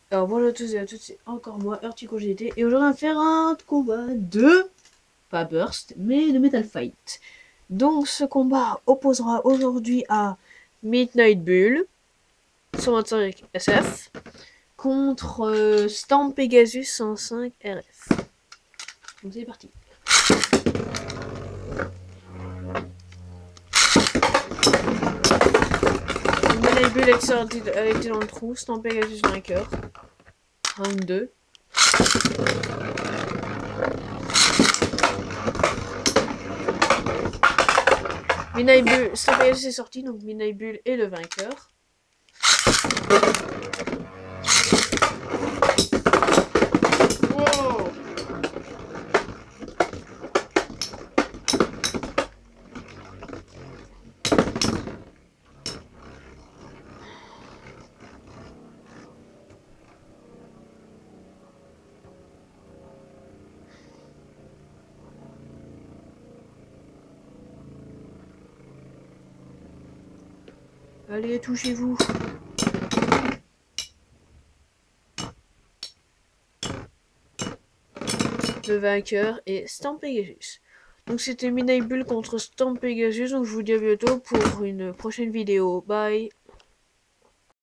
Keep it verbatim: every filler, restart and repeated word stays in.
Alors bonjour à tous et à toutes, c'est encore moi, Urtico G T, et aujourd'hui on va faire un combat de, pas Burst, mais de Metal Fight. Donc ce combat opposera aujourd'hui à Midnight Bull, cent vingt-cinq S F, contre euh, Stamp Pegasus cent cinq R F. Donc c'est parti. Midnight Bull a été dans le trou, Stamp Pegasus vainqueur. Round deux. Midnight Bull, Stamp Pegasus est sorti, donc Midnight Bull est le vainqueur. Wow. Allez, touchez-vous. Le vainqueur est Stamp Pegasus. Donc c'était Midnight Bull contre Stamp Pegasus. Donc je vous dis à bientôt pour une prochaine vidéo. Bye.